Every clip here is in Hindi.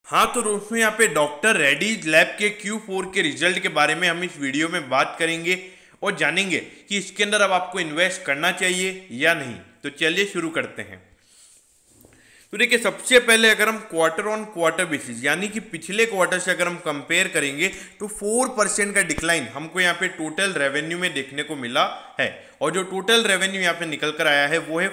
हाँ तो दोस्तों यहाँ पे डॉक्टर रेड्डीज लैब के Q4 के रिजल्ट के बारे में हम इस वीडियो में बात करेंगे और जानेंगे कि इसके अंदर अब आपको इन्वेस्ट करना चाहिए या नहीं। तो चलिए शुरू करते हैं। तो देखिए सबसे पहले अगर हम क्वार्टर ऑन क्वार्टर बेसिस यानी कि पिछले क्वार्टर से अगर हम कंपेयर करेंगे तो 4% का डिक्लाइन हमको यहाँ पे टोटल रेवेन्यू में देखने को मिला है। और जो टोटल रेवेन्यू यहाँ पे निकल कर आया है वो है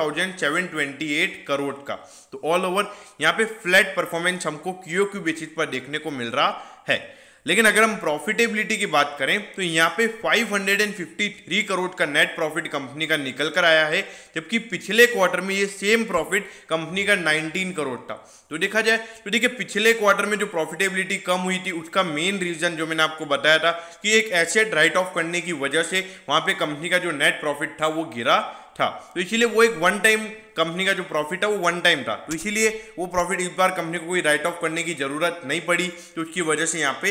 4728 करोड़ का। तो ऑल ओवर यहाँ पे फ्लैट परफॉर्मेंस हमको क्यूओक्यू बेसिस पर देखने को मिल रहा है। लेकिन अगर हम प्रॉफिटेबिलिटी की बात करें तो यहाँ पे 553 करोड़ का नेट प्रॉफिट कंपनी का निकल कर आया है, जबकि पिछले क्वार्टर में ये सेम प्रॉफिट कंपनी का 19 करोड़ था। तो देखा जाए तो देखिए पिछले क्वार्टर में जो प्रॉफिटेबिलिटी कम हुई थी उसका मेन रीजन जो मैंने आपको बताया था कि एक एसेट राइट ऑफ करने की वजह से वहां पे कंपनी का जो नेट प्रॉफिट था वो गिरा था। तो इसीलिए वो एक वन टाइम कंपनी का जो प्रॉफिट था वो वन टाइम था, तो इसीलिए वो प्रॉफिट इस बार कंपनी को कोई राइट ऑफ करने की जरूरत नहीं पड़ी। तो उसकी वजह से यहाँ पे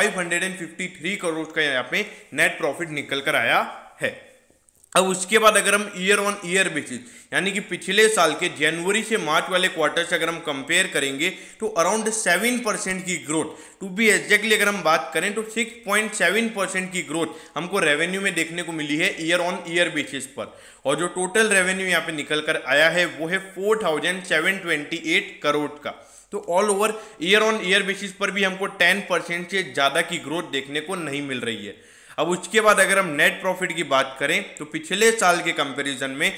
553 करोड़ का यहाँ पे नेट प्रॉफिट निकल कर आया है। अब उसके बाद अगर हम ईयर ऑन ईयर बेसिस यानी कि पिछले साल के जनवरी से मार्च वाले क्वार्टर से अगर हम कंपेयर करेंगे तो अराउंड 7% की ग्रोथ, टू बी एग्जैक्टली अगर हम बात करें तो 6.7% की ग्रोथ हमको रेवेन्यू में देखने को मिली है ईयर ऑन ईयर बेसिस पर। और जो टोटल रेवेन्यू यहाँ पे निकल कर आया है वो है 4728 करोड़ का। तो all over year on year basis पर भी हमको 10% से ज़्यादा की ग्रोथ देखने को नहीं मिल रही है। अब उसके बाद अगर हम नेट प्रॉफिट की बात करें तो पिछले साल के कंपैरिजन में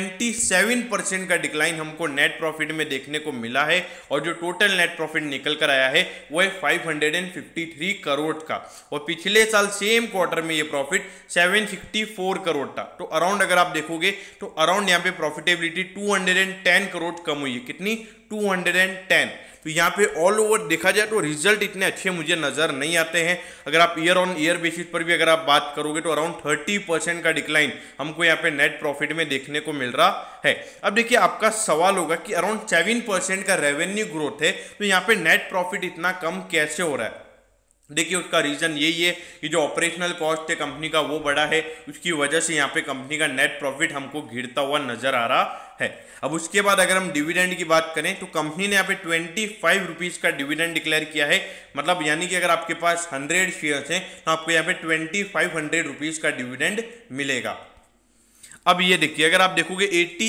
27% का डिक्लाइन हमको नेट प्रॉफिट में देखने को मिला है। और जो टोटल नेट प्रॉफिट निकल कर आया है वो है 553 करोड़ का। और पिछले साल सेम क्वार्टर में ये प्रॉफिट 764 करोड़ था। तो अराउंड अगर आप देखोगे तो अराउंड यहाँ पे प्रॉफिटेबिलिटी 210 करोड़ कम हुई है। कितनी? 210। तो यहाँ पे ऑल ओवर देखा जाए तो रिजल्ट इतने अच्छे मुझे नजर नहीं आते हैं। अगर आप ईयर ऑन ईयर बेसिस पर भी अगर आप बात करोगे तो अराउंड 30% का डिक्लाइन हमको यहाँ पे नेट प्रॉफिट में देखने को मिल रहा है। अब देखिए आपका सवाल होगा कि अराउंड 7% का रेवेन्यू ग्रोथ है तो यहाँ पे नेट प्रॉफिट इतना कम कैसे हो रहा है? देखिए उसका रीजन यही है कि जो ऑपरेशनल कॉस्ट है कंपनी का वो बड़ा है, उसकी वजह से यहाँ पे कंपनी का नेट प्रॉफिट हमको गिरता हुआ नजर आ रहा है। अब उसके बाद अगर हम डिविडेंड की बात करें तो कंपनी ने यहाँ पे 25 रुपीज का डिविडेंड डिक्लेयर किया है। मतलब यानी कि अगर आपके पास 100 शेयर्स हैं तो आपको यहाँ पे 2500 रुपीज का डिविडेंड मिलेगा। अब ये देखिए अगर आप देखोगे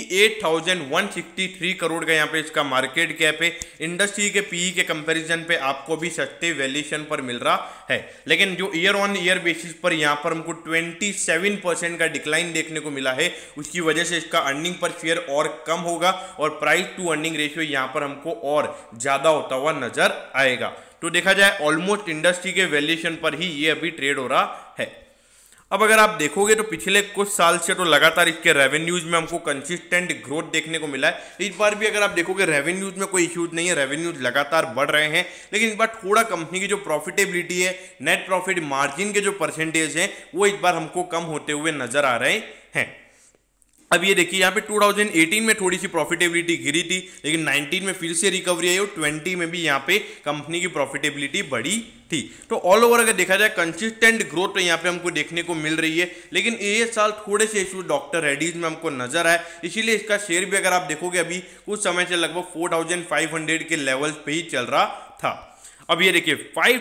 88,163 करोड़ का यहाँ पे इसका मार्केट कैप है। इंडस्ट्री के पीई के कंपैरिजन पे आपको भी सस्ते वैल्यूएशन पर मिल रहा है। लेकिन जो ईयर ऑन ईयर बेसिस पर यहाँ पर हमको 27% का डिक्लाइन देखने को मिला है, उसकी वजह से इसका अर्निंग पर शेयर और कम होगा और प्राइस टू अर्निंग रेशियो यहाँ पर हमको और ज़्यादा होता हुआ नजर आएगा। तो देखा जाए ऑलमोस्ट इंडस्ट्री के वैल्यूएशन पर ही ये अभी ट्रेड हो रहा है। अब अगर आप देखोगे तो पिछले कुछ साल से तो लगातार इसके रेवेन्यूज में हमको कंसिस्टेंट ग्रोथ देखने को मिला है। इस बार भी अगर आप देखोगे रेवेन्यूज में कोई इश्यूज नहीं है, रेवेन्यूज लगातार बढ़ रहे हैं। लेकिन इस बार थोड़ा कंपनी की जो प्रॉफिटेबिलिटी है, नेट प्रॉफिट मार्जिन के जो परसेंटेज हैं वो इस बार हमको कम होते हुए नजर आ रहे हैं। अब ये देखिए यहाँ पे 2018 में थोड़ी सी प्रॉफिटेबिलिटी गिरी थी, लेकिन 19 में फिर से रिकवरी आई और 20 में भी यहाँ पे कंपनी की प्रॉफिटेबिलिटी बढ़ी थी। तो ऑल ओवर अगर देखा जाए कंसिस्टेंट ग्रोथ तो यहाँ पे हमको देखने को मिल रही है। लेकिन ये साल थोड़े से इशू डॉक्टर रेड्डीज में हमको नजर आए, इसीलिए इसका शेयर भी अगर आप देखोगे अभी कुछ समय से लगभग 4500 के लेवल्स पे ही चल रहा था। अब ये देखिए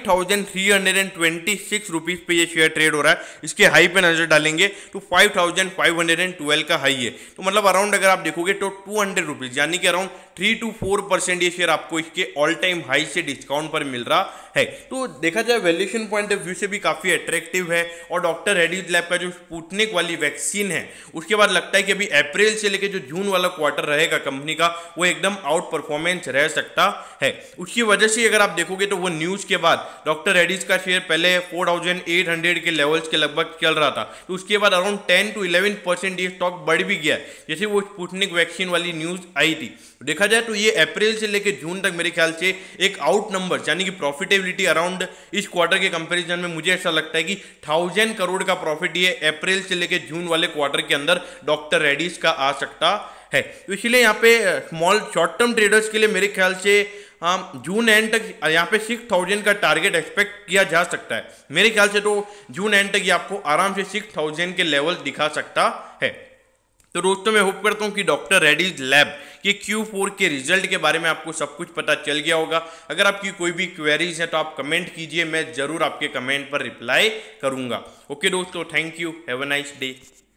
5326 रुपीज पे ये शेयर ट्रेड हो रहा है। इसके हाई पे नजर डालेंगे तो 5512 का हाई है। तो मतलब अराउंड अगर आप देखोगे तो 200 रुपीज यानी कि अराउंड 3 to 4% ये शेयर आपको इसके ऑल टाइम हाई से डिस्काउंट पर मिल रहा है। तो देखा जाए वैल्यूएशन पॉइंट ऑफ व्यू से भी काफी अट्रैक्टिव है। और डॉक्टर रेड्डीज लैब का जो स्पुतनिक वाली वैक्सीन है उसके बाद लगता है कि अभी अप्रैल से लेकर जो जून वाला क्वार्टर रहेगा कंपनी का वो एकदम आउट परफॉर्मेंस रह सकता है। उसकी वजह से अगर आप देखोगे तो वो न्यूज के बाद डॉक्टर रेड्डीज का शेयर पहले 4800 के लेवल्स के लगभग चल रहा था, तो उसके बाद अराउंड 10 to 11% ये स्टॉक बढ़ भी गया जैसे वो स्पुतनिक वैक्सीन वाली न्यूज आई थी। देखा जाए तो ये अप्रैल से लेकर जून तक मेरे ख्याल से एक आउट नंबर यानी कि प्रॉफिटेबिलिटी अराउंड इस क्वार्टर के कंपैरिजन में मुझे ऐसा लगता है कि 1000 करोड़ का प्रॉफिट ये अप्रैल से लेकर जून वाले क्वार्टर के अंदर डॉक्टर रेड्डीज का आ सकता है। तो इसलिए यहाँ पे स्मॉल शॉर्ट टर्म ट्रेडर्स के लिए मेरे ख्याल से जून एंड तक यहाँ पे 6000 का टारगेट एक्सपेक्ट किया जा सकता है। मेरे ख्याल से तो जून एंड तक ये आपको आराम से 6000 के लेवल दिखा सकता है। तो दोस्तों मैं होप करता हूँ कि डॉक्टर रेड्डीज लैब के Q4 के रिजल्ट के बारे में आपको सब कुछ पता चल गया होगा। अगर आपकी कोई भी क्वेरीज है तो आप कमेंट कीजिए, मैं ज़रूर आपके कमेंट पर रिप्लाई करूँगा। ओके दोस्तों, thank you, have a nice day.